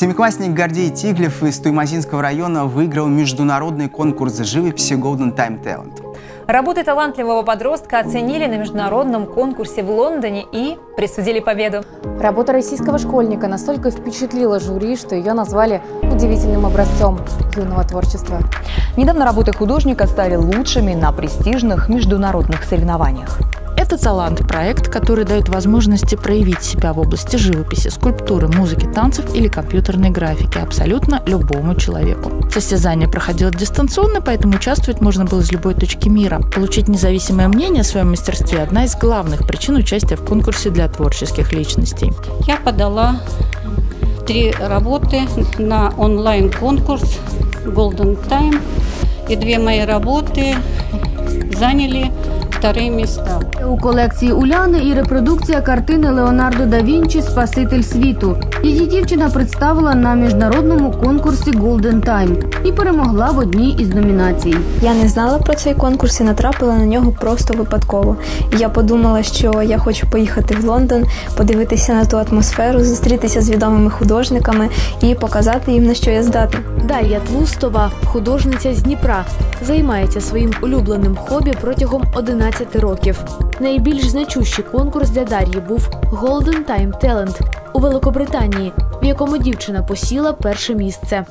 Семиклассник Гордей Тиглев из Туймазинского района выиграл международный конкурс живописи Golden Time Talent. Работы талантливого подростка оценили на международном конкурсе в Лондоне и присудили победу. Работа российского школьника настолько впечатлила жюри, что ее назвали удивительным образцом юного творчества. Недавно работы художника стали лучшими на престижных международных соревнованиях. Это талант-проект, который дает возможности проявить себя в области живописи, скульптуры, музыки, танцев или компьютерной графики абсолютно любому человеку. Состязание проходило дистанционно, поэтому участвовать можно было из любой точки мира. Получить независимое мнение о своем мастерстве – одна из главных причин участия в конкурсе для творческих личностей. Я подала 3 работы на онлайн-конкурс Golden Time, и 2 мои работи заняли вторые места. У колекції Уляни і репродукція картини Леонардо да Вінчі «Спаситель світу». Її дівчина представила на міжнародному конкурсі Golden Time і перемогла в одній із номінацій. Я не знала про цей конкурс і натрапила на нього просто випадково. Я подумала, що я хочу поїхати в Лондон, подивитися на ту атмосферу, зустрітися з відомими художниками і показати їм, на що я здатна. Дар'я Тлустова, художниця з Дніпра, займається своїм улюбленим хобі протягом 11 років. Найбільш значущий конкурс для Дар'ї був Golden Time Talent у Великобританії, в якому дівчина посіла перше місце.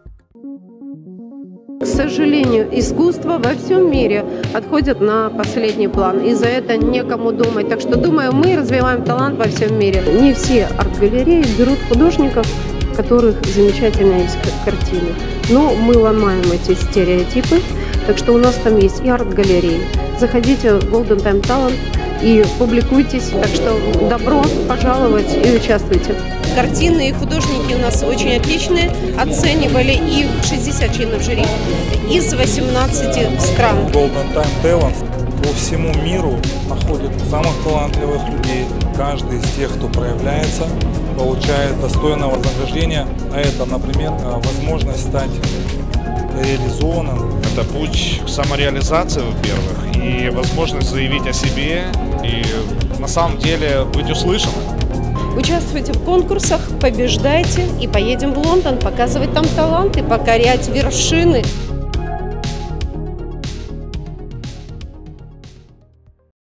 К сожалению, искусство во всем мире отходит на последний план, и за это некому думать. Так что, думаю, мы развиваем талант во всем мире. Не все арт-галереи берут художников, у которых замечательные есть картины. Но мы ломаем эти стереотипы, так что у нас там есть и арт-галереи. Заходите в Golden Time Talent и публикуйтесь. Так что добро пожаловать и участвуйте. Картины и художники у нас очень отличные. Оценивали их 60 членов жюри из 18 стран. Golden Time Talent по всему миру находит самых талантливых людей. Каждый из тех, кто проявляется, получает достойное вознаграждение. А это, например, возможность стать реализованным. Это путь к самореализации, во-первых, и возможность заявить о себе и на самом деле быть услышанным. Участвуйте в конкурсах, побеждайте и поедем в Лондон показывать там таланты, покорять вершины.